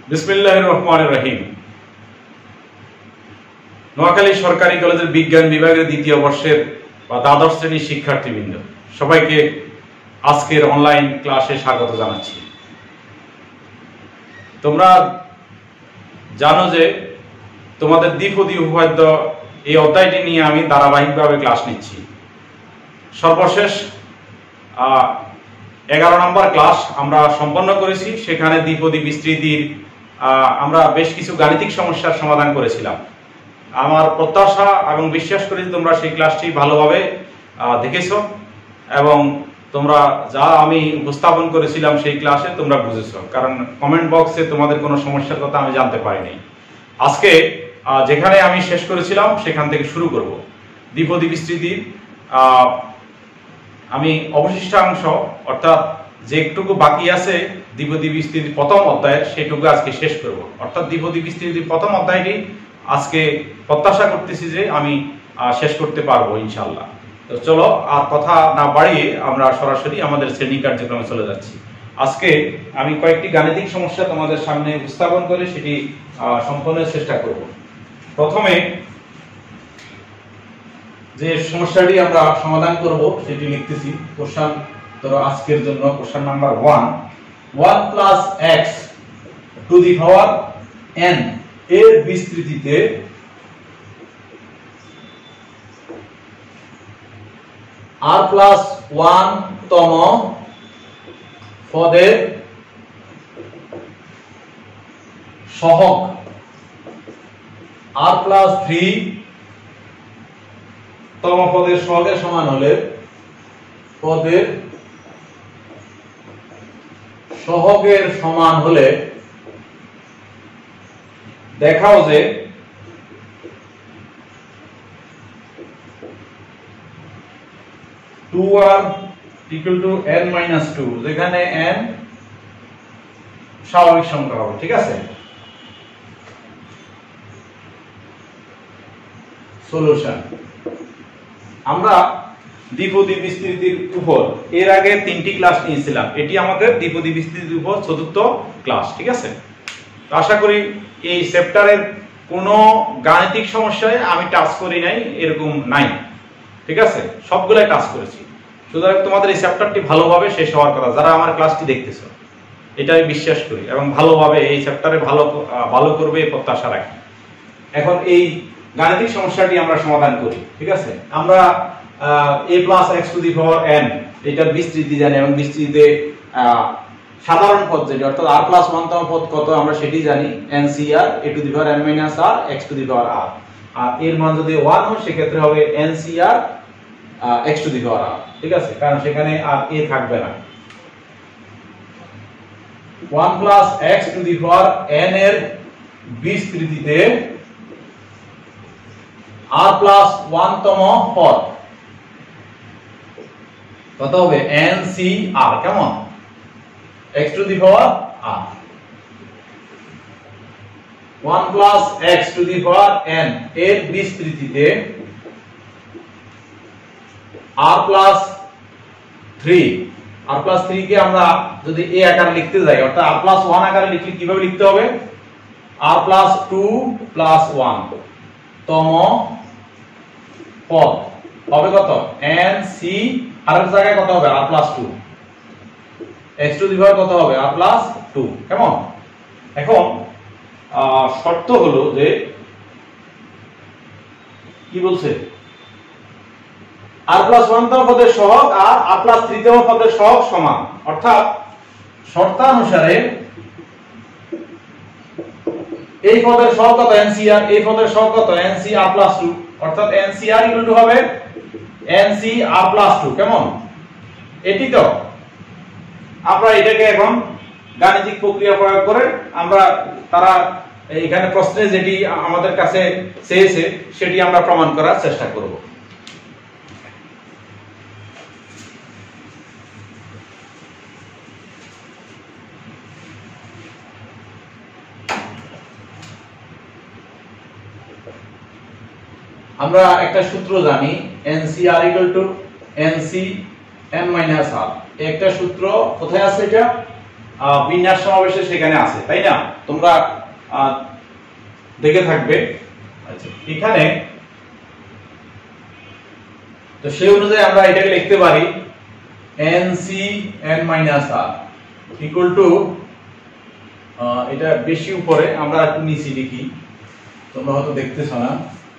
বিসমিল্লাহির রহমানির রহিম। নোয়াখালী সরকারি কলেজের বিজ্ঞান বিভাগের দ্বিতীয় বর্ষের বা দ্বাদশ শ্রেণীর শিক্ষার্থীবৃন্দ সবাইকে আজকের অনলাইন ক্লাসে স্বাগত জানাচ্ছি। তোমরা জানো যে তোমাদের দ্বিপদী উপপাদ্য এই অধ্যায়টি নিয়ে আমি ধারাবাহিকভাবে ক্লাস নিচ্ছি। সর্বশেষ 11 নম্বর ক্লাস আমরা সম্পন্ন করেছি। সেখানে দ্বিপদী বিস্তৃতির আমরা বেশ কিছু গাণিতিক সমস্যার সমাধান করেছিলাম। আমার প্রত্যাশা এবং বিশ্বাস করি তোমরা সেই ক্লাসটি ভালোভাবে দেখেছো এবং তোমরা যা আমি উপস্থাপন করেছিলাম সেই ক্লাসে তোমরা বুঝেছো, কারণ কমেন্ট বক্সে তোমাদের কোনো সমস্যার কথা আমি জানতে পারিনি। আজকে যেখানে আমি শেষ করেছিলাম সেখান থেকে শুরু করব। দ্বিপদী বিস্তৃতির আমি অবশিষ্টাংশ অর্থাৎ যেটুকু বাকি আছে দ্বিপদী বিস্তৃতির প্রথম অধ্যায় সেটুকু আজকে শেষ করব। অর্থাৎ দ্বিপদী বিস্তৃতির প্রথম অধ্যায়টি আজকে প্রত্যাশা করতেছি যে আমি শেষ করতে পারবো ইনশাআল্লাহ। তো চলো আর কথা না বাড়িয়ে আমরা সরাসরি আমাদের শ্রেণী কার্যক্রমে চলে যাচ্ছি। আজকে আমি কয়েকটি গাণিতিক সমস্যা তোমাদের সামনে উপস্থাপন করে সেটি সম্পন্নের চেষ্টা করব। প্রথমে যে সমস্যাটি আমরা সমাধান করব সেটি লিখতেছি। কোশ্চেন ধরো আজকের জন্য question number 1 plus x to the power n এর বিস্তৃতিতে r প্লাস 1 তম পদের সহগ r প্লাস 3 তম পদের সহগের সমান হলে পদের সহগের সমান হলে দেখাও যে two r equal to n minus 2, যেখানে n স্বাভাবিক সংখ্যা হবে। ঠিক আছে, সলিউশন। আমরা দ্বিপদী বিস্তৃতির উপর এর আগে 3টি ক্লাস নিয়েছিলাম। এটি আমাদের দ্বিপদী বিস্তৃতির উপর চতুর্থ ক্লাস। ঠিক আছে, তো আশা করি এই চ্যাপ্টারের কোনো গাণিতিক সমস্যায় আমি টাচ করি নাই এরকম নাই। ঠিক আছে, সবগুলাই টাচ করেছি। সুতরাং তোমাদের এই চ্যাপ্টারটি ভালোভাবে শেষ হওয়ার কথা, যারা আমার ক্লাসটি দেখতেছো এটা আমি বিশ্বাস করি এবং ভালোভাবে এই চ্যাপ্টারে ভালো করবে এই প্রত্যাশা রাখি। এখন এই গাণিতিক সমস্যাটি আমরা সমাধান করি। ঠিক আছে, আমরা a plus x to the power n এটার বিস্তৃতি জানি এবং বিস্তৃতিতে সাধারণ পদ যেটি অর্থাৎ r প্লাস 1 তম পদ কত আমরা সেটি জানি, ncr a to the power n minus r x to the power r। আর এর মান যদি 1 হয় সেক্ষেত্রে হবে ncr x to the power r। ঠিক আছে, কারণ সেখানে আর a থাকবে না। 1 plus x to the power n এর বিস্তৃতিতে r প্লাস 1 তম পদ কত হবে ncr, কেমন, x to the power r। 1 plus x to the power n এর বিস্তৃতিতে r প্লাস 3 কে আমরা যদি a আকারে লিখতে যাই অর্থাৎ r প্লাস 1 আকারে লিখলে কিভাবে লিখতে হবে, r প্লাস 2 প্লাস 1 তম পদ হবে কত nc, আর এর জায়গায় কত হবে r plus 2, x to the power কত হবে r প্লাস 2, কেমন। এখন শর্ত হলো যে কি বলছে, r প্লাস 1 তম পদের সহগ আর r প্লাস 3 তম পদের সহগ সমান। অর্থাৎ শর্তানুসারে এই পদের সহগ কত ncr, এই পদের সহগ কত ncr প্লাস 2, অর্থাৎ ncr ইকুয়াল টু হবে ncr প্লাস 2, কেমন। এটি তো আমরা এটাকে এখন গাণিতিক প্রক্রিয়া প্রয়োগ করে আমরা তারা এখানে প্রশ্নে যেটি আমাদের কাছে চেয়েছে সেটি আমরা প্রমাণ করার চেষ্টা করব। আমরা একটা সূত্র জানি ncr equal to nc n minus r। একটা সূত্র কোথায় আছে, এটা বিন্যাস সমাবেশে সেখানে আছে, তাই না? তোমরা দেখে থাকবে। আচ্ছা, এখানে তো সেই অনুযায়ী আমরা এটাকে লিখতে পারি NCn-r ইকুয়াল টু, এটা বেশি উপরে, আমরা একটু নিচে লিখি, তোমরা হয়তো দেখতেছ না,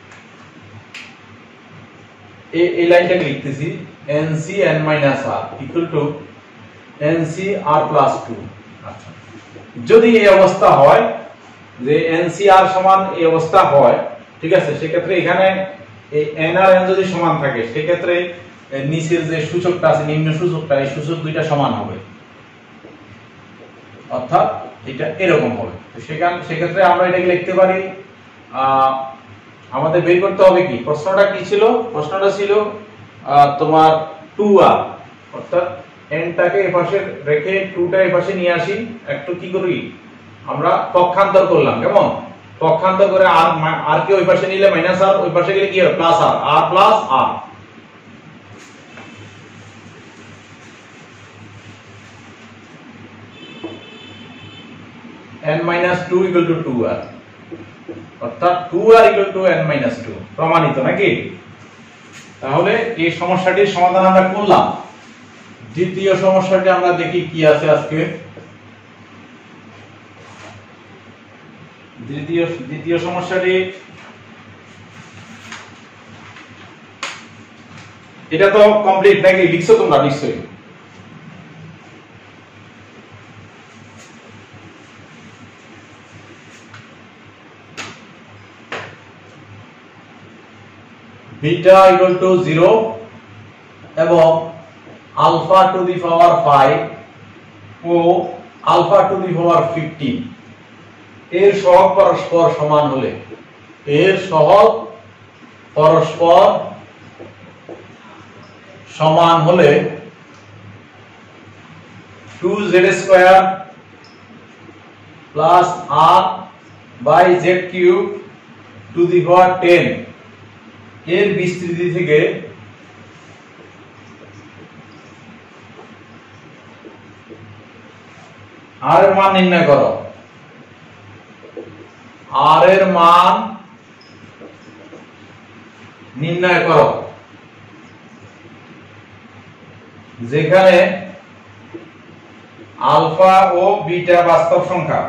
এই লাইনটাকে লিখতেছি NCn-r ইকুয়াল টু NCr+2। আচ্ছা, যদি এই অবস্থা হয় যে NCr সমান এই অবস্থা হয়, ঠিক আছে, সেক্ষেত্রে এখানে এই n আর n যদি সমান থাকে সেক্ষেত্রে নিচের যে সূচকটা আছে, নিম্ন সূচকটা, এই সূচক দুইটা সমান হবে, অর্থাৎ এটা এরকম হবে। তো সেক্ষেত্রে আমরা এটাকে লিখতে পারি, আমাদের বের করতে হবে কি, প্রশ্নটা কি ছিল? প্রশ্নটা ছিল তোমার 2r, অর্থাৎ n টাকে এপাশে রেখে 2 টা এপাশে নিয়ে আসি, একটু কি করি আমরা পক্ষান্তর করলাম, কেমন? পক্ষান্তর করে r কে ওই পাশে নিলে -r, ওই পাশে গেলে কি হবে? +r, r plus r। n-2 equal to 2r, অর্থাৎ 2r equal to n-2, প্রমাণিত নাকি? তাহলে এই সমস্যাটির সমাধান আমরা করলাম। দ্বিতীয় সমস্যাটি আমরা দেখি কি আছে আজকে। দ্বিতীয় সমস্যাটি, এটা তো কমপ্লিট নাকি? লিখছো তোমরা নিশ্চয়ই? বিটা ইকুয়াল টু 0 এবং আলফা টু দি পাওয়ার 5 ও আলফা টু দি পাওয়ার 15 এর সহগ পরস্পর সমান হলে, এর সহগ পরস্পর সমান হলে 2z² plus r by z³ to the power 10 এর বিস্তৃতি থেকে r এর মান নির্ণয় করো। r এর মান নির্ণয় করো যেখানে আলফা ও বিটা বাস্তব সংখ্যা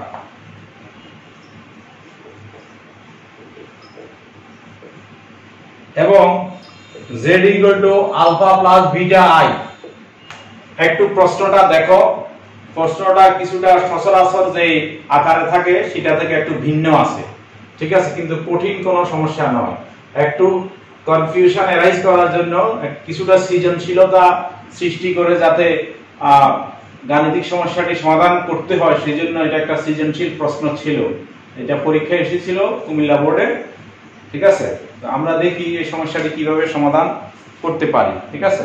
এবং z equal to alpha plus beta i। একটু প্রশ্নটা দেখো, প্রশ্নটা কিছুটা সচরাচর যে আকারে থাকে সেটা থেকে একটু ভিন্ন আছে, ঠিক আছে, কিন্তু কঠিন কোনো সমস্যা নয়। একটু কনফিউশন এরাইজ করার জন্য কিছুটা সৃজনশীলতা সৃষ্টি করে যাতে গাণিতিক সমস্যাটি সমাধান করতে হয়, সেজন্য এটা একটা সৃজনশীল প্রশ্ন ছিল। এটা পরীক্ষায় এসেছিল কুমিল্লা বোর্ডে, ঠিক আছে। তো আমরা দেখি এই সমস্যাটি কিভাবে সমাধান করতে পারি, ঠিক আছে।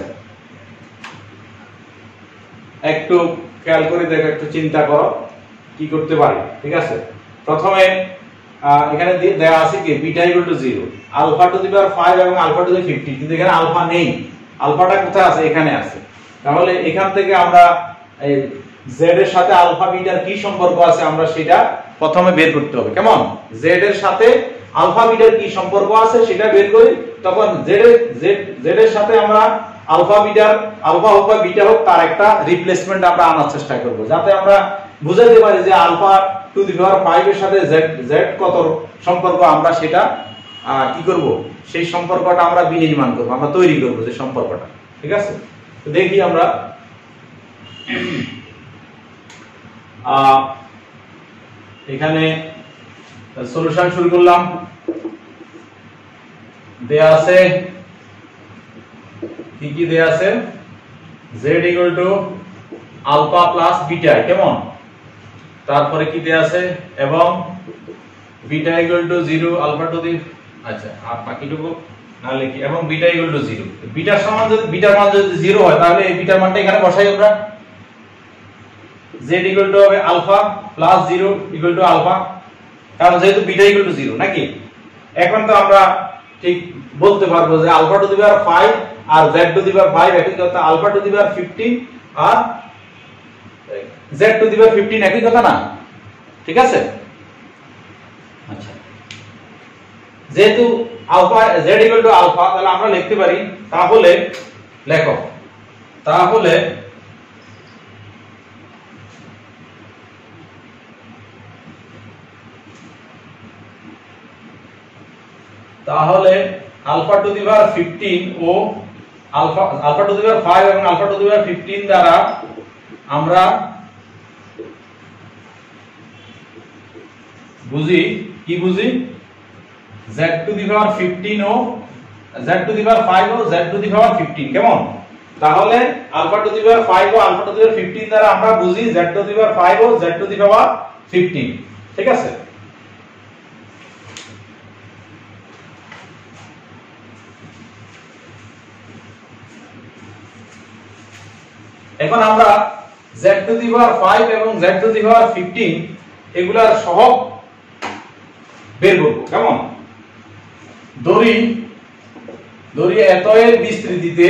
একটু খেয়াল করে দেখো, একটু চিন্তা করো কি করতে পারি, ঠিক আছে। প্রথমে এখানে দেয়া আছে কি beta equal to 0, alpha to the power 5 এবং আলফা টু দি 15, কিন্তু এখানে আলফা নেই। আলফাটা কোথায় আছে? এখানে আছে। তাহলে এখান থেকে আমরা z এর সাথে আলফা বিটার কি সম্পর্ক আছে আমরা সেটা প্রথমে বের করতে হবে, কেমন? z এর সাথে আলফা বিটার কি সম্পর্ক আছে সেটা বের করি, তখন z এর সাথে আমরা আলফা বিটার, আলফা হোক বা বিটা হোক, তার একটা রিপ্লেসমেন্ট আমরা আনার চেষ্টা করব, যাতে আমরা বুঝাতে পারি যে আলফা টু দি পাওয়ার 5 এর সাথে z কত সম্পর্ক, আমরা সেটা কি করব, সেই সম্পর্কটা আমরা বিনির্মাণ করব, আমরা তৈরি করব যে সম্পর্কটা, ঠিক আছে। তো দেখি আমরা এখানে সলিউশন শুরু করলাম। দেয়া আছে কি কি দেয়া আছে? z equal to alpha plus beta, কেমন? তারপরে কি দেয়া আছে? এবং beta equal to 0 alpha to the, আচ্ছা আর বাকিটুকু না লিখি, এবং বিটা ইকুয়াল টু 0। বিটার সমান যদি, বিটার মান যদি 0 হয় তাহলে এই বিটার মানটা এখানে বসাই আমরা। z ইকুয়াল টু হবে alpha plus 0 equal to alpha, কারণ যেহেতু বিটা ইকুয়াল টু 0 নাকি। এখন তো আমরা ঠিক বলতে পারবো যে আলফা টু দি পাওয়ার 5 আর z টু দি পাওয়ার 5 একই কথা, আলফা টু দি পাওয়ার 15 আর z টু দি পাওয়ার 15 একই কথা না? ঠিক আছে। আচ্ছা, যেহেতু alpha z equal to alpha, তাহলে আমরা লিখতে পারি, তাহলে লেখো, তাহলে আলফা টু দি পাওয়ার 15 ও আলফা টু দি পাওয়ার 5 এবং আলফা টু দি পাওয়ার 15 দ্বারা আমরা বুঝি কি বুঝি z টু দি পাওয়ার 15 ও z টু দি পাওয়ার 5 ও z টু দি পাওয়ার 15। কেমন? তাহলে আলফা টু দি পাওয়ার 5 ও আলফা টু দি পাওয়ার 15 দ্বারা আমরা বুঝি z টু দি পাওয়ার 5 ও z টু দি পাওয়ার 15। ঠিক আছে। এখন আমরা z টু দি পাওয়ার 5 এবং z টু দি পাওয়ার 15 এগুলার সহগ বের করব। কেমন? ধরি এতএর বিস্তৃতিতে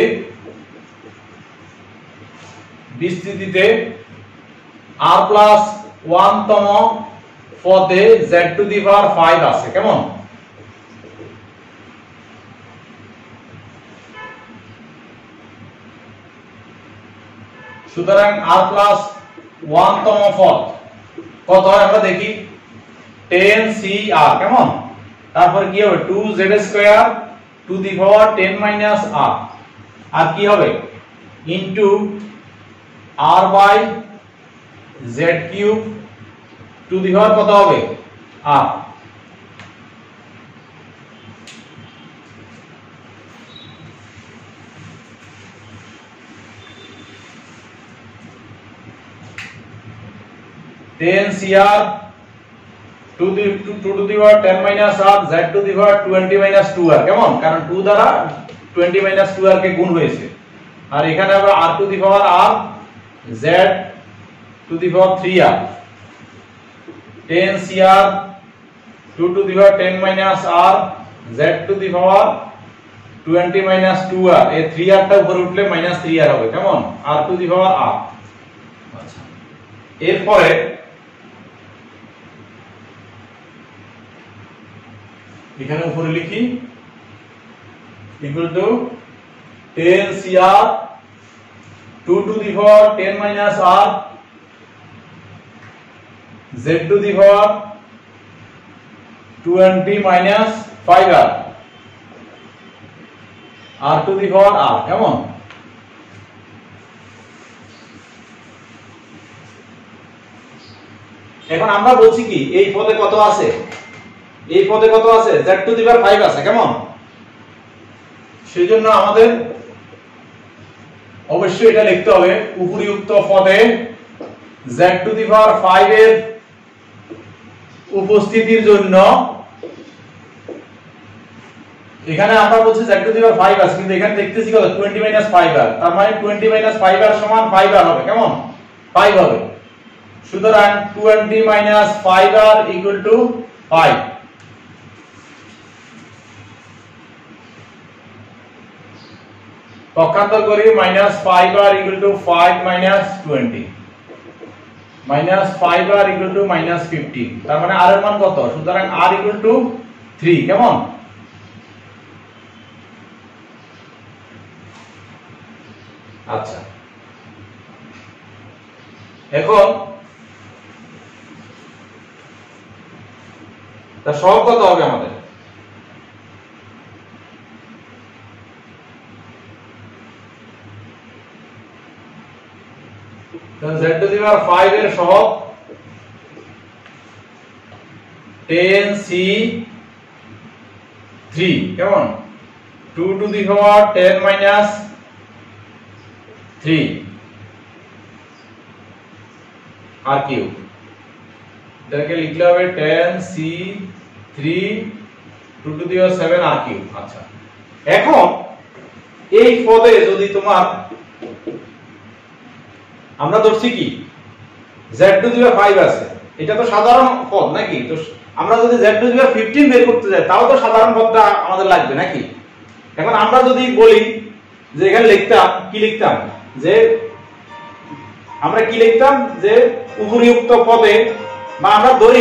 r+1 তম পদে z টু দি পাওয়ার 5 আছে। কেমন? সুতরাং r+1 তম পদ কত হয় আমরা দেখি, 10cr। কেমন? তারপর কি হবে, 2z² to the power 10 minus r, আর কি হবে into r/z³ two the power কত হবে, r। then cr to the power 10 minus r z to the power 20 minus 2r। কেমন? কারণ 2 দ্বারা 20 minus 2r কে গুণ হয়েছে, আর এখানে আবার r to the power r z to the power 3r 10 cr 2 to the power 10 minus r z to the power 20 minus 2r, এই 3r টা উপরে উঠলে minus 3r হবে। কেমন? r to the power r। আচ্ছা, এরপরে এখানে উপরে লিখি equal to 10cr 2 to the power 10 minus r z to the power 20 minus 5r r to the power r। কেমন? এখন আমরা বলছি কি, এই পদে কত আছে, এই পদে কত আছে, z টু দি পাওয়ার 5 আছে। কেমন? সেজন্য আমাদের অবশ্যই এটা লিখতে হবে, উপরিউক্ত পদে z টু দি পাওয়ার 5 এর উপস্থিতির জন্য, এখানে আমরা বলছি z টু দি পাওয়ার 5 আছে, কিন্তু এখানে দেখতেছি কত, 20 মাইনাস 5r, তার মানে 20 মাইনাস 5r সমান 5r হবে। কেমন? 5 হবে। সুতরাং 20 মাইনাস 5r ইকুয়াল টু 5। পক্ষান্তর করি, minus 5r equal to 5 minus 20 minus 5r equal to minus 15, তার মানে r এর মান কত, সুতরাং r ইকুয়াল টু 3। কেমন? আচ্ছা, এখন তার সহগ কত হবে আমাদের, z টু দি পাওয়ার 5 এর সহগ 10c3। কেমন? 2 টু দি পাওয়ার 10 মাইনাস 3 আর কিউ, এটাকে লিখলে হবে 10c3 2 to the power 7 R Q. আচ্ছা, এখন এই পদে যদি তোমার, আমরা ধরছি কি z টু দি পাওয়ার 5 আছে, এটা তো সাধারণ পদ নাকি, তো আমরা যদি z টু দি পাওয়ার 15 বের করতে যাই তাও তো সাধারণ পদটা আমাদের লাগবে নাকি। এখন আমরা যদি বলি যে এখানে লিখতাম কি, লিখতাম যে আমরা কি লিখতাম যে উপরিউক্ত পদে, বা আমরা ধরি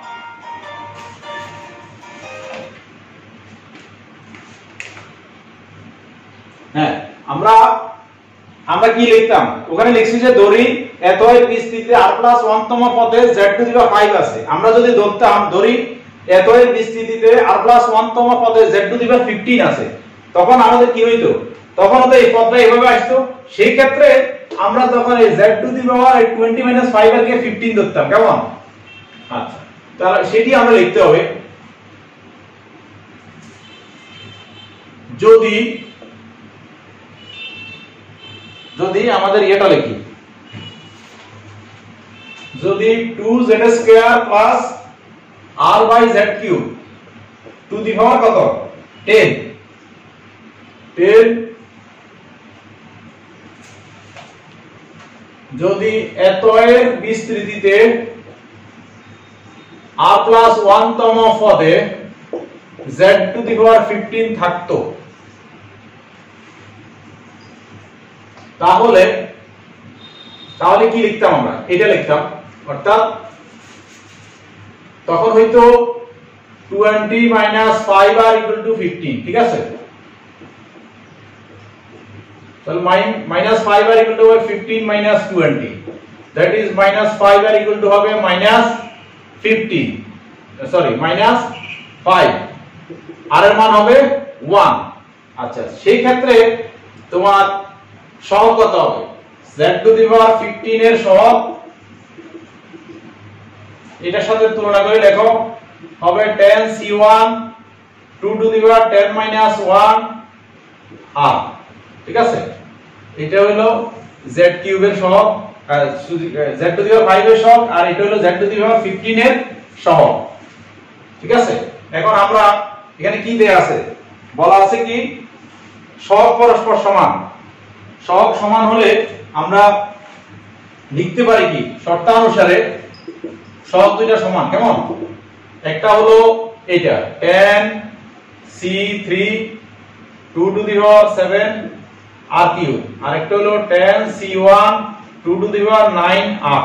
হ্যাঁ আমরা কি লিখতাম, ওখানে লিখছি যে দড়ি এতই বিস্তৃতিতে r+1 তম পদে z⁵ আছে। আমরা যদি ধরি এতই বিস্তৃতিতে r+1 তম পদে z⁵15 আছে, তখন আমাদের কি হইতো, তখন তো এই পদটা এভাবে আসতো। সেই ক্ষেত্রে আমরা তখন এই z⁻20 - 5 এর কে 15 ধরতাম, কেমন? আচ্ছা, তাহলে সেটি আমরা লিখতে হবে। যদি আমাদের এটা লিখি, যদি 2z² + r/z³ two the power কত 10 যদি এতএর বিস্তৃতিতে r+1 তম পদে z⁵15 থাকতো, তাহলে কি লিখতাম আমরা, এটা লিখতাম। অর্থাৎ তখন হইতো 20 - 5r = 15, ঠিক আছে? তাহলে -5r = 15 - 20, that is -5r = হবে -15, সরি -5, আর এর মান হবে 1। আচ্ছা, সেই ক্ষেত্রে তোমার সহগ কত হবে, z⁵15 এর সহগ এটার সাথে তুলনা করে লেখো, হবে 10c1 2 × 10 - 1 r, ঠিক আছে? এটা হলো z³ এর সহগ, z⁵5 এর সহগ, আর এটা হলো z⁵15 এর সহগ, ঠিক আছে? এখন আমরা এখানে কি দেয়া আছে, বলা আছে কি সহগ পরস্পর সমান। সহগ সমান হলে আমরা লিখতে পারি কি, শর্তানুসারে সহগ দুইটা সমান, কেমন? একটা হলো এটা 10c3 2⁷ r³, আর একটা হলো 10c1 2⁹r।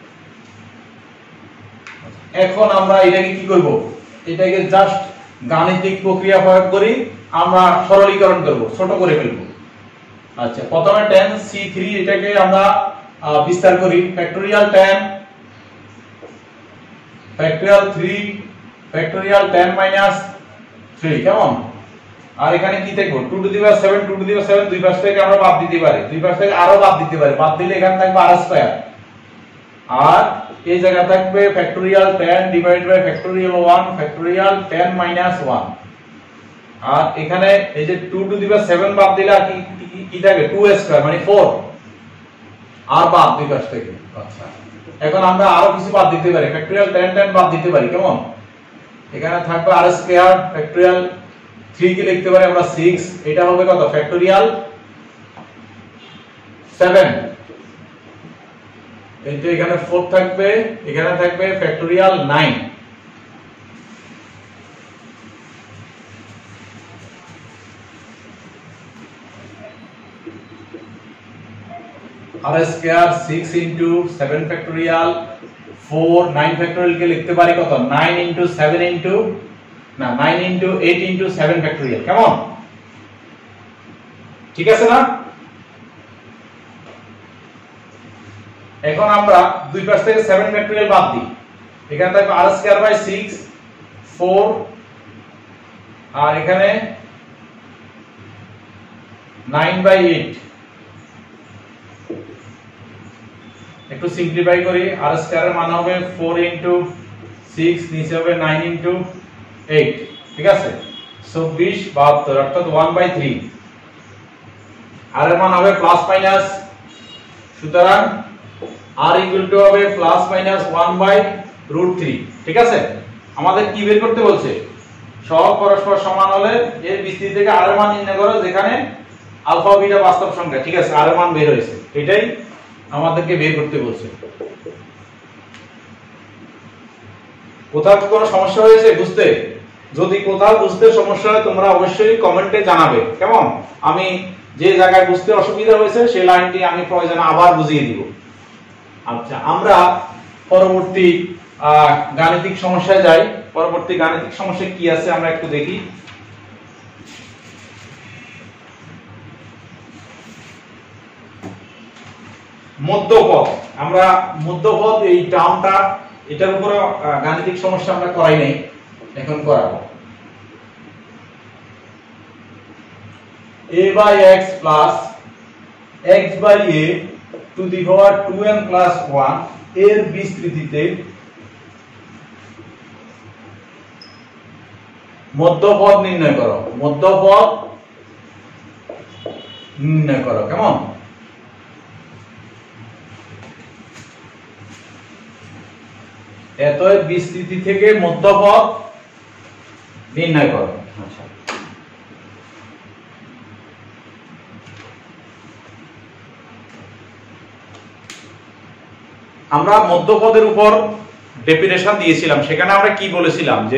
এখন আমরা এটাকে কি করব, এটাকে জাস্ট গাণিতিক প্রক্রিয়া প্রয়োগ করি, আমরা সরলীকরণ করব, ছোট করে ফেলব। আচ্ছা, প্রথমে 10c3 এটাকে আমরা বিস্তার করি, ফ্যাক্টোরিয়াল 10 ফ্যাক্টোরিয়াল 3 ফ্যাক্টোরিয়াল 10 - 3, কেমন? আর এখানে কি থাকবে 2⁷ 2⁷ দুই পাশ থেকে আমরা বাদ দিতে পারি, দুই পাশ থেকে আরো বাদ দিতে পারি, বাদ দিলে এখানে থাকবে r², আর এই জায়গা থাকবে ফ্যাক্টোরিয়াল 10 / ফ্যাক্টোরিয়াল 1 ফ্যাক্টোরিয়াল 10 - 1, আর এখানে এই যে 2⁷ বাদ দিলে আর কি থাকবে 2² মানে 4, আর বাদ দুই পাশ থেকে। আচ্ছা, এখন আমরা আরো কিছু বাদ দিতে পারি, ফ্যাক্টোরিয়াল 10 বাদ দিতে পারি, কেমন? এখানে থাকবে r², ফ্যাক্টোরিয়াল 3 কে লিখতে পারি আমরা 6, এটা হবে কত ফ্যাক্টোরিয়াল 7, এই তো এখানে 4 থাকবে, এখানে থাকবে ফ্যাক্টোরিয়াল 9। r² 6 * 7 ফ্যাক্টোরিয়াল 4 9 ফ্যাক্টোরিয়াল কে লিখতে পারি কত 9 * 7 না 9 * 8 * 7 ফ্যাক্টোরিয়াল, কেমন? ঠিক আছে না? এখন আমরা দুই পাশ থেকে 7 ফ্যাক্টোরিয়াল বাদ দিই, এখানে থাকবে r²/6 4, আর এখানে 9/8, একটু সিম্পলিফাই করি, r² এর মান হবে 4 * 6, নিচে হবে 9 * 8, ঠিক আছে? 24 72, অর্থাৎ 1/3, আর এর মান হবে প্লাস মাইনাস, সুতরাং r = হবে প্লাস মাইনাস 1/√3, ঠিক আছে? আমাদের কি বের করতে বলছে, সহগ পরস্পর সমান হলে এর বিস্তৃতি থেকে r এর মান নির্ণয় করো যেখানে আলফা ও বিটা বাস্তব সংখ্যা, ঠিক আছে? r এর মান বের হয়েছে, এটাই আমাদেরকে বের করতে বলছে। কোথাও কোনো সমস্যা হয়েছে বুঝতে? যদি কোথাও বুঝতে সমস্যা হয় তোমরা অবশ্যই কমেন্টে জানাবে, কেমন? আমি যে জায়গায় বুঝতে অসুবিধা হয়েছে সেই লাইনটি আমি প্রয়োজনে আবার বুঝিয়ে দিব। আচ্ছা, আমরা পরবর্তী গাণিতিক সমস্যায় যাই। পরবর্তী গাণিতিক সমস্যা কি আছে আমরা একটু দেখি। মধ্যপদ, আমরা মধ্যপদ এই টার্মটা, এটার উপরে গাণিতিক সমস্যা আমরা করাই নাই, এখন করাবো। a by x plus x by a to the power 2n plus 1 এর বিস্তৃতিতে মধ্যপদ নির্ণয় করো। মধ্যপদ নির্ণয় করো, কেমন? এত বিস্তৃতি থেকে মধ্যপদ নির্ণয় করো। আচ্ছা, আমরা মধ্যপদের উপর ডেফিনেশন দিয়েছিলাম, সেখানে আমরা কি বলেছিলাম যে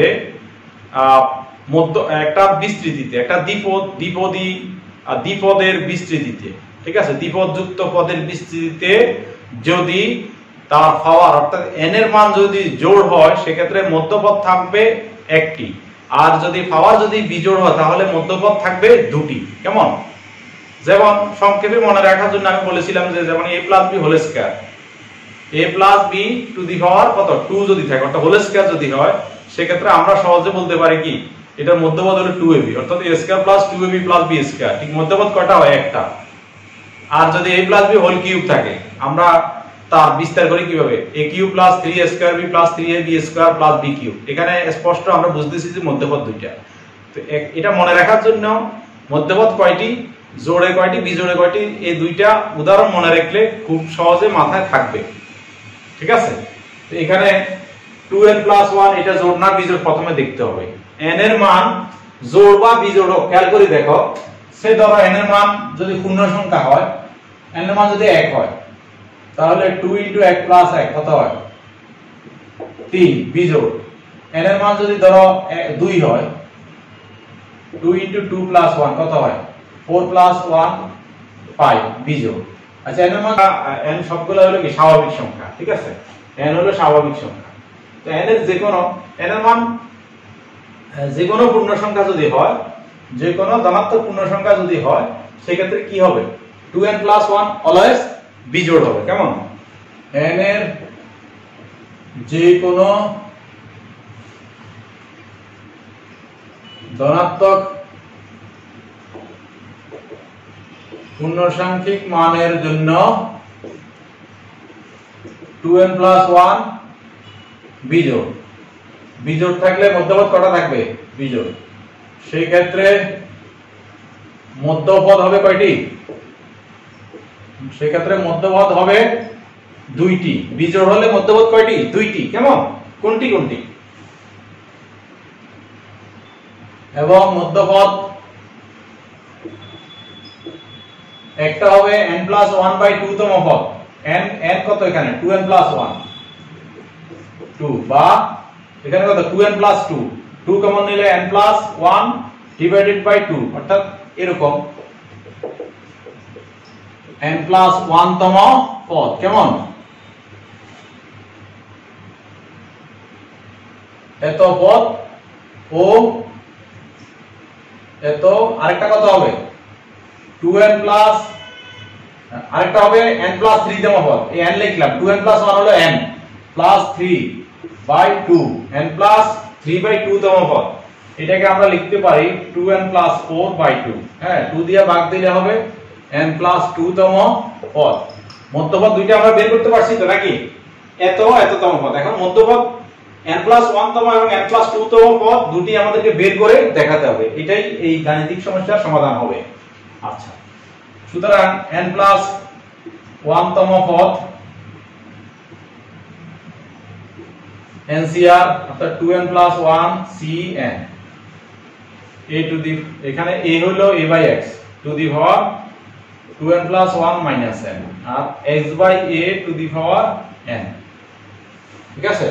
একটা বিস্তৃতিতে, একটা দ্বিপদের বিস্তৃতিতে, ঠিক আছে, দ্বিপদযুক্ত পদের বিস্তৃতিতে যদি তার পাওয়ার অর্থাৎ n এর মান যদি জোড় হয় সেক্ষেত্রে মধ্যপদ থাকবে একটি, আর যদি পাওয়ার যদি বিজোড় হয় তাহলে মধ্যপদ থাকবে দুটি, কেমন? যেমন সংক্ষেপে মনে রাখার জন্য আমি বলেছিলাম যে যেমন a + b whole square, a + b to the power কত 2 যদি থাকে অর্থাৎ হোল স্কয়ার যদি হয় সেক্ষেত্রে আমরা সহজে বলতে পারি কি এটার মধ্যপদ হলো 2ab অর্থাৎ a square + 2ab + b square, ঠিক মধ্যপদ কয়টা হয়? একটা। আর যদি a + b হোল কিউব থাকে আমরা তার বিস্তার করি কিভাবে? a cube + 3a square b + 3ab square + b cube. এখানে স্পষ্ট আমরা বুঝতেছি যে মধ্যপদ দুইটা। তো এটা মনে রাখার জন্য মধ্যপদ কয়টি, জোড়ে কয়টি, বিজোড়ে কয়টি, এই দুইটা উদাহরণ মনে রাখলে খুব সহজে মাথায় থাকবে, ঠিক আছে? তো এখানে 2n + 1 এটা জোড় না বিজোড় প্রথমে দেখতে হবে। n এর মান জোড় বা বিজোড় খেয়াল করে দেখো। সে ধরো n এর মান যদি পূর্ণ সংখ্যা হয়, n এর মান যদি 1 হয় তাহলে 2 * 1 + 1 কত হয়? 3 বিজোড়। n এর মান যদি ধরো 2 হয়, 2 * 2 + 1 কত হয়? 4 + 1 5 বিজোড়। আচ্ছা, n এর মান n সবগুলো হলো কি স্বাভাবিক সংখ্যা, ঠিক আছে? n হলো স্বাভাবিক সংখ্যা। তো n এর n এর মান যে কোনো পূর্ণ সংখ্যা যদি হয়, যে কোনো ধনাত্মক পূর্ণ সংখ্যা যদি হয় সেই ক্ষেত্রে কি হবে? 2n + 1 অলওয়েজ বিজোড় হবে, কেমন? n এর যে কোনো ধনাত্মক পূর্ণসাংখ্যিক মানের জন্য 2n + 1 বিজোড়। বিজোড় থাকলে মধ্যপদ কটা থাকবে? বিজোড়। সেই ক্ষেত্রে মধ্যপদ হবে কয়টি? সেই ক্ষেত্রে মধ্যপদ হবে দুইটি। বিজোড় হলে মধ্যপদ কয়টি? দুইটি, কেমন? কোনটি কোনটি? এবং মধ্যপদ একটা হবে n + 1/2 তম পদ। n কত এখানে? 2n + 1 2 বা এখানে কত? 2n + 2 2 কমন নিলে n + 1 / 2 অর্থাৎ এরকম n + 1 তম পদ, কেমন? এত পদ ও এত আরেকটা কত হবে? 2n প্লাস আরেকটা হবে n + 3 তম পদ। এই n লিখলাম, 2n + 1 হলো n প্লাস 3/2 n + 3/2 তম পদ। এটাকে আমরা লিখতে পারি 2n + 4/2। হ্যাঁ, 2 দিয়ে ভাগ দিলে হবে n + 2 তম পদ। মধ্যপদ দুইটা আমরা বের করতে পারছি তো নাকি? এত তম পদ। এখন মধ্যপদ n + 1 তম এবং n + 2 তম পদ দুটি আমাদেরকে বের করে দেখাতে হবে। এটাই এই গাণিতিক সমস্যার সমাধান হবে। আচ্ছা, সুতরাং n + 1 তম পদ NCR অর্থাৎ 2n + 1 CN a টু দি, এখানে a হলো a/x to the power 2n + 1 - n আর x/a to the power n, ঠিক আছে?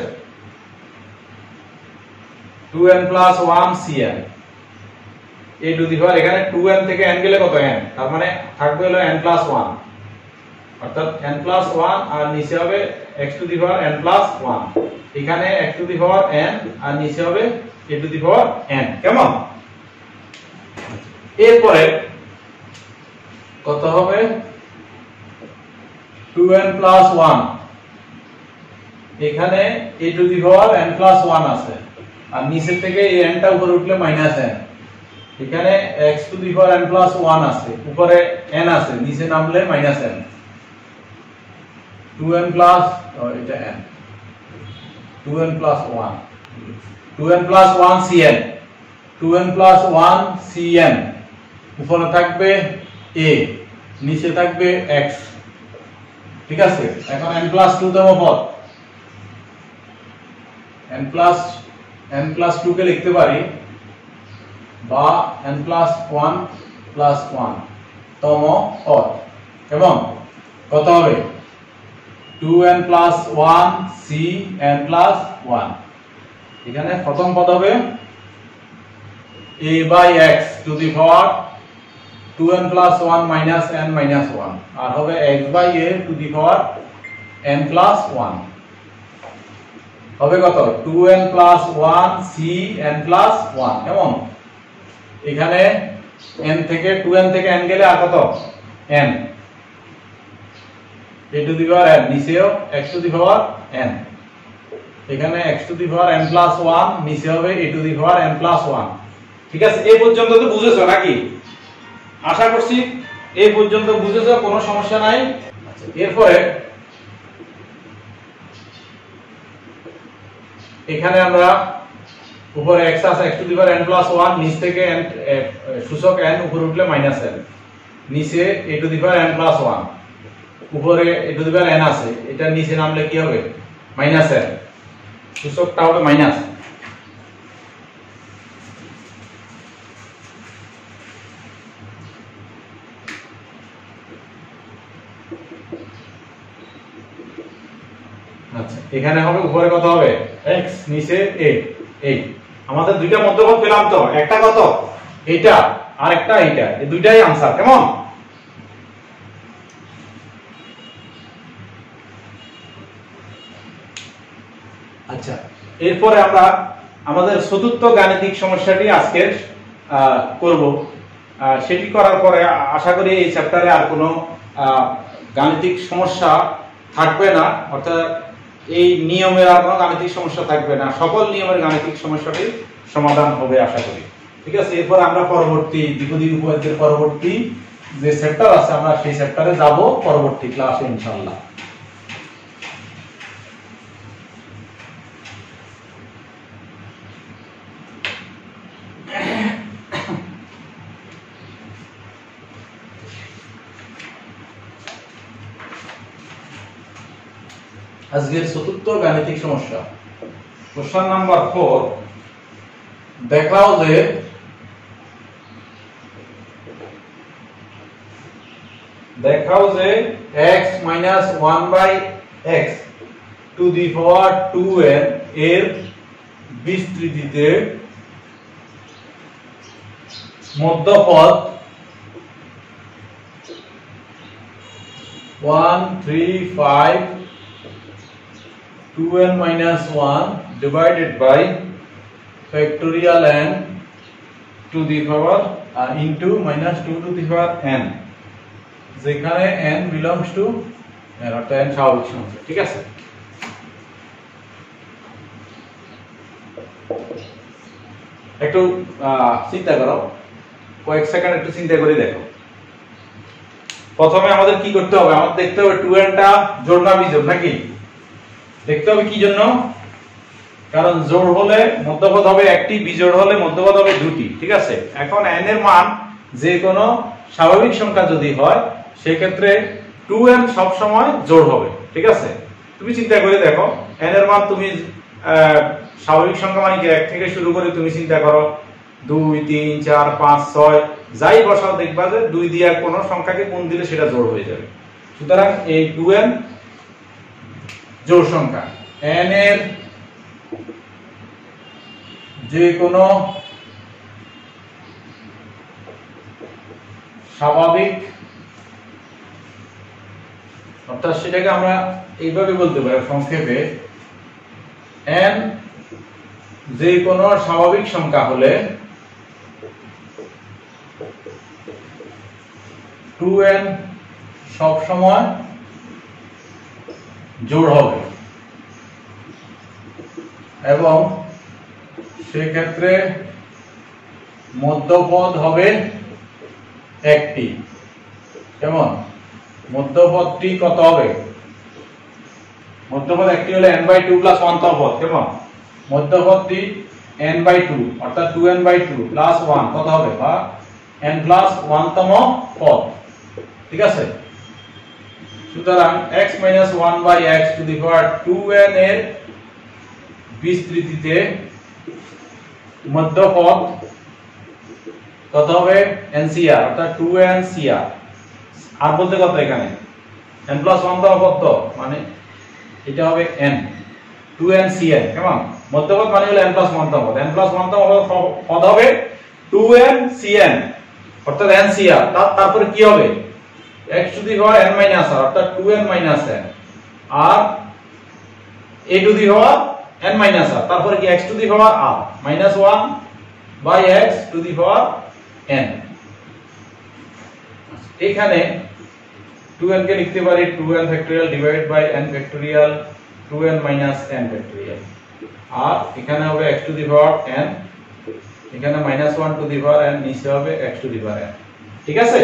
2n + 1 CN a to the power, এখানে 2n থেকে n গেলে কত? n, তার মানে থাকবে হলো n + 1 অর্থাৎ n প্লাস 1 আর নিচে হবে x to the power n plus 1, এখানে x to the power n আর নিচে হবে a to the power n। কেমন? এরপরে কত হবে? 2n প্লাস 1, এখানে a to the power n plus 1 আছে আর নিচে থেকে এই n টা উপরে উঠলে মাইনাস n, এখানে x to the power n plus 1 আছে, উপরে n আছে, নিচে নামলে মাইনাস n। 2n প্লাস এটা n, 2n plus 1, 2n plus 1 cn, 2n plus 1 cn, উপরে থাকবে a, নিচে থাকবে x। ঠিক আছে, এখন n প্লাস 2 তম পদ, n প্লাস 2 কে লিখতে পারি বা n প্লাস 1 প্লাস 1 তম পদ, এবং কত হবে? 2n প্লাস 1 cn প্লাস 1, এখানে প্রথম পদ হবে a by x to the power 2n plus 1 minus n minus 1, আর হবে x by a to the power n plus 1, হবে কত? 2n প্লাস 1 cn প্লাস 1, এবং এখানে n থেকে 2n থেকে n গেলে আর কত? n, a to the power n, নিচেও x to the power n, এখানে x to the power n plus 1, নিচে হবে a to the power n plus 1। ঠিক আছে, এই পর্যন্ত তো বুঝেছো নাকি? আশা করছি এই পর্যন্ত বুঝেছো, কোনো সমস্যা নাই। এরপরে এখানে আমরা উপরে x আছে, x to the power n plus 1, নিচ থেকে n সূচক n, উপরে উঠলে মাইনাস n, নিচে a to the power n plus 1, উপরে a to the power n আছে, এটা নিচে নামলে কি হবে? মাইনাস n, সূচকটা হবে মাইনাস। আচ্ছা, এখানে হবে উপরে কত হবে? x, নিচে a। এই আমাদের দুইটা মধ্যপদ পেলাম তো, একটা কত? এটা, আর একটা এটা, এই দুইটাই आंसर। কেমন? আচ্ছা, এরপরে আমরা আমাদের চতুর্থ গাণিতিক সমস্যাটি আজকে করব। সেটি করার পরে আশা করি এই চ্যাপ্টারে আর কোনো গাণিতিক সমস্যা থাকবে না, অর্থাৎ এই নিয়মের আর কোনো গাণিতিক সমস্যা থাকবে না, সকল নিয়মের গাণিতিক সমস্যাটি সমাধান হবে আশা করি। ঠিক আছে, এরপর আমরা পরবর্তী দ্বিপদী উপপাদ্যের পরবর্তী যে চ্যাপ্টার আছে আমরা সেই চ্যাপ্টারে যাব পরবর্তী ক্লাসে ইনশাআল্লাহ। আজকের চতুর্থ গাণিতিক সমস্যা, কোশ্চেন নাম্বার 4। দেখাও যে x minus 1 by x to the power 2n এর বিস্তৃতিতে মধ্যপদ 1 3 5 2n minus 1 divided by factorial n to the power into minus 2 to the power n, যেখানে n belongs to n, অর্থাৎ n স্বাভাবিক সংখ্যা। ঠিক আছে, একটু চিন্তা করো, কয়েক সেকেন্ড একটু চিন্তা করে দেখো। প্রথমে আমাদের কি করতে হবে? আমাদের দেখতে হবে 2n টা জোড় না বিজোড় নাকি? দেখতে হবে কি জন্য? কারণ জোড় হলে মধ্যপদ হবে একটি, বিজোড় হলে মধ্যপদ হবে দুটি। ঠিক আছে, এখন n এর মান যে কোনো স্বাভাবিক সংখ্যা যদি হয় সেই ক্ষেত্রে 2n সব সময় জোড় হবে। ঠিক আছে, তুমি চিন্তা করে দেখো, n এর মান তুমি স্বাভাবিক সংখ্যা মানে কি 1 থেকে শুরু করে তুমি চিন্তা করো 2 3 4 5 6 যাই বসাও, দেখবা যে 2 দিয়ে কোনো সংখ্যাকে গুণ দিলে সেটা জোড় হয়ে যাবে। সুতরাং এই 2n জোড় সংখ্যা, n এর যে কোনো স্বাভাবিক অর্থাৎ সেটাকে আমরা এইভাবে বলতে পারি সংক্ষেপে, n যে কোনো স্বাভাবিক সংখ্যা হলে 2n সব সময় জোড় হবে এবং সেক্ষেত্রে মধ্যপদ হবে একটি। কেমন? মধ্যপদটি কত হবে? মধ্যপদ একটি হলে n/2 প্লাস 1 তম পদ। কেমন? মধ্যপদটি n/2 অর্থাৎ 2n/2 প্লাস 1 কত হবে? বা n প্লাস 1 তম পদ। ঠিক আছে? সুতরাং x - 1/x two the power 2n এর বিস্তৃতিতে মধ্যপদ কত হবে? NCR অর্থাৎ 2NCR। আর বলতে কত এখানে n প্লাস 1 তম পদ, তো মানে এটা হবে n 2NCN। কেমন? মধ্যপদ মানে হলো n প্লাস 1 তম পদ। n প্লাস 1 তম পদ হবে 2NCN অর্থাৎ NCR। তারপরে কি হবে? x to the power n minus r অর্থাৎ 2n মাইনাস n আর a to the power n minus r, তারপরে কি x to the power r minus 1 by x to the power n। এখানে 2n কে লিখতে পারি 2n factorial divide by n factorial 2n minus n factorial, আর এখানে হবে x to the power n, এখানে minus 1 to the power n, নিচে হবে x to the power n। ঠিক আছে?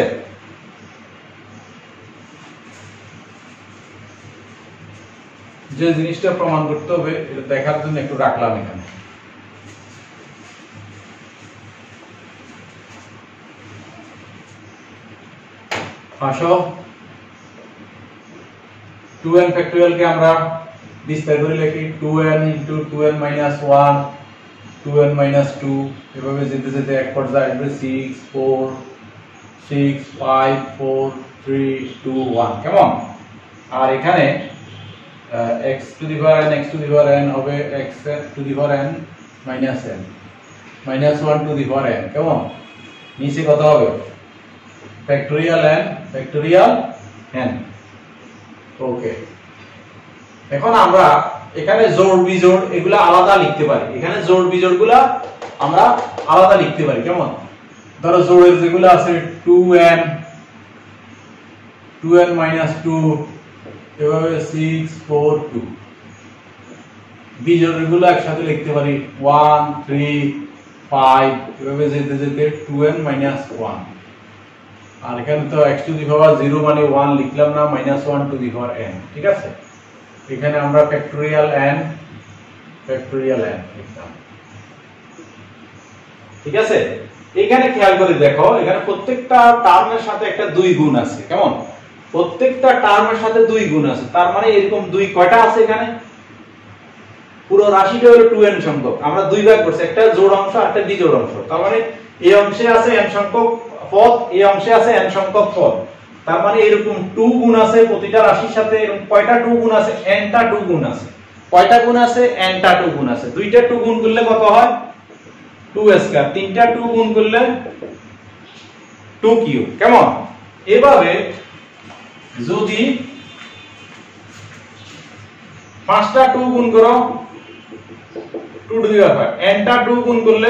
যে জিনিসটা প্রমাণ করতে হবে এটা দেখার জন্য একটু রাখলাম এখানে। আসো 2n ফ্যাক্টরিয়াল কে আমরা বিস্তার করে লিখি 2n into 2n minus 1 2n minus 2, এভাবে যেতে যেতে এক পর্যায়ে আসবে 6 4 6 5 4 3 2 1। কেমন? আর এখানে x to the power n x to the power n হবে x to the power n minus n minus 1 to the power n। কেমন? নিচে কত হবে? Factorial n factorial n। Okay, এখন আমরা এখানে জোড় বিজোড় এগুলা আলাদা লিখতে পারি। এখানে জোড় বিজোড়গুলা আমরা আলাদা লিখতে পারি। কেমন? ধরো জোড়ের যেগুলো আছে 2n মাইনাস 2 এভাবে 6 4 2, বিজোড়ের গুলো একসাথে লিখতে পারি 1 3 5, এভাবে যেতে যেতে 2n মাইনাস 1। আর এখানে তো x টু দি পাওয়ার 0 মানে 1 লিখলাম না, minus 1 to the power n। ঠিক আছে? এখানে আমরা ফ্যাক্টরিয়াল n লিখলাম। ঠিক আছে? এখানে খেয়াল করে দেখো, এখানে প্রত্যেকটা টার্মের সাথে একটা 2 গুণ আছে। কেমন? প্রত্যেকটা টার্মের সাথে 2 গুণ আছে, তার মানে এরকম 2 কয়টা আছে এখানে? পুরো রাশিটা হলো 2n সংখ্যক। আমরা 2 ভাগ করছি, একটা জোড় অংশ আর একটা বিজোড় অংশ। তার মানে এই অংশে আছে n সংখ্যক পদ, এই অংশে আছে n সংখ্যক পদ। তার মানে এরকম 2 গুণ আছে প্রতিটা রাশির সাথে। এরকম কয়টা 2 গুণ আছে? n টা 2 গুণ আছে। কয়টা গুণ আছে? n টা 2 গুণ আছে। দুইটা 2 গুণ করলে কত হয়? 2 স্কয়ার। তিনটা 2 গুণ করলে 2 কিউব। কেমন? এভাবে যদি 5টা 2 গুণ করো 2 টু দি পাওয়ার 5, n টা 2 গুণ করলে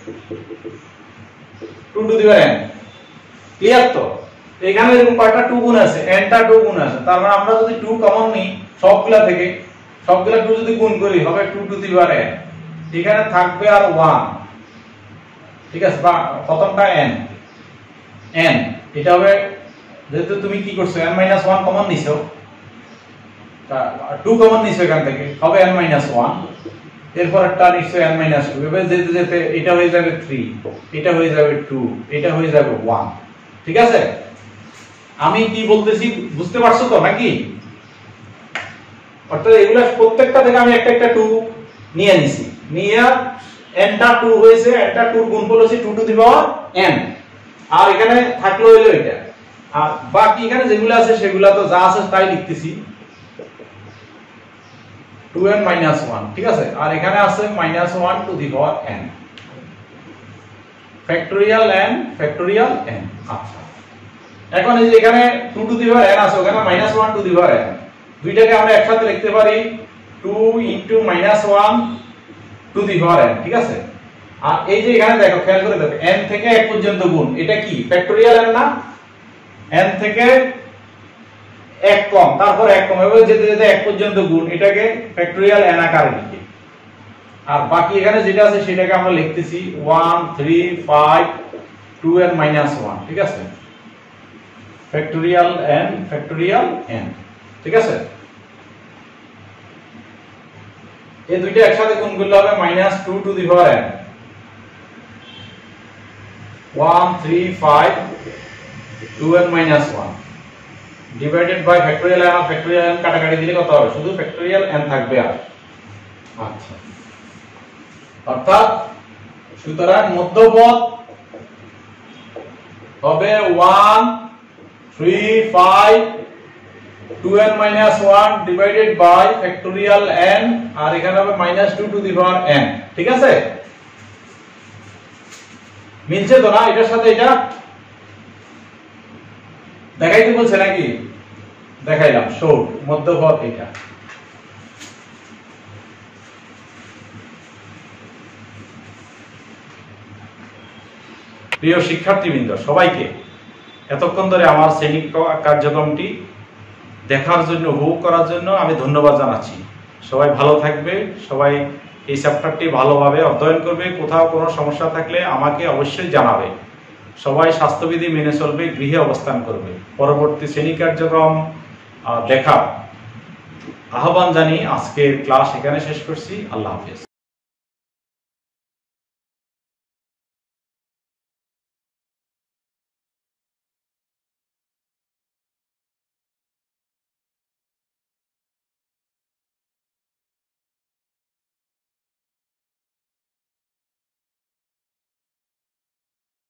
2 to the power n। Clear? তো এখানে এরকম কয়টা 2 গুণ আছে? n টা 2 গুণ আছে। তার মানে আমরা যদি 2 কমন নিই সবগুলা থেকে, সবগুলা 2 যদি গুণ করি হবে 2 টু দি পাওয়ার n। এখানে থাকবে আর 1। ঠিক আছে? বা প্রথমটা n এটা হবে, যেহেতু তুমি কি করছো n - 1 কমন নিছো, তা 2 কমন নিছো এখান থেকে, হবে n - 1। এরপর একটা নিশ্চয় n - 2, এভাবে যেতে যেতে এটা হয়ে যাবে 3, এটা হয়ে যাবে 2, এটা হয়ে যাবে 1। ঠিক আছে? আমি কি বলতেছি বুঝতে পারছো তো নাকি? অর্থাৎ এগুলা প্রত্যেকটা থেকে আমি একটা একটা 2 নিয়ে নিছি, নিয়ে n টা 2 হয়েছে, n টা 2 গুণফল হচ্ছে 2 টু দি পাওয়ার n। আর এখানে থাকলো হলো এটা, আর বাকি এখানে যেগুলো আছে সেগুলো তো যা আছে তাই লিখতেছি 2n - 1। ঠিক আছে? আর এখানে আছে -1 to the power n factorial n। আচ্ছা, এখন এই যে এখানে 2 টু দি পাওয়ার n আছে, ওখানে -1 টু দি পাওয়ার n, দুইটাকে আমরা একসাথে লিখতে পারি 2 * -1 টু দি পাওয়ার n, ঠিক আছে। আর এই যে এখানে দেখো, খেয়াল করে দেখো, n থেকে 1 পর্যন্ত গুণ, এটা কি ফ্যাক্টরিয়াল n না? n থেকে 1 কম, তারপর 1 কম, এভাবে যেতে যেতে 1 পর্যন্ত গুণ, এটাকে ফ্যাক্টরিয়াল n আকারে লিখি। আর বাকি এখানে যেটা আছে সেটাকে আমরা লিখতেছি 1 3 5 2n - 1, ঠিক আছে, ফ্যাক্টরিয়াল n, ঠিক আছে। এই দুইটা একসাথে গুণ করলে হবে -2 to the power n, 1 3 5 2n - 1 divided by factorial n, আর ফ্যাক্টরিয়াল n কাটাকাটি দিলে কত হবে? শুধু ফ্যাক্টরিয়াল n থাকবে। আর আচ্ছা, অর্থাৎ সুতরাং মধ্যপদ হবে 1 3 5 2n - 1 divided by factorial n, আর এখানে হবে -2 টু দি পাওয়ার n, ঠিক আছে। মিলছে তো না এটার সাথে? এটা দেখাইতে বলছে নাকি? দেখাইলাম, শর্ট মধ্যপদ এটা। প্রিয় শিক্ষার্থীবৃন্দ, সবাইকে এতক্ষণ ধরে আমার শ্রেণী কার্যক্রমটি দেখার জন্য, উপভোগ করার জন্য আমি ধন্যবাদ জানাচ্ছি। সবাই ভালো থাকবে, সবাই এই চ্যাপ্টারটি ভালোভাবে অধ্যয়ন করবে। কোথাও কোনো সমস্যা থাকলে আমাকে অবশ্যই জানাবে। সবাই স্বাস্থ্যবিধি মেনে চলবে, গৃহে অবস্থান করবে। পরবর্তী শ্রেণী কার্যক্রম দেখার আহ্বান জানিয়ে আজকের ক্লাস এখানে শেষ করছি। আল্লাহ হাফেজ।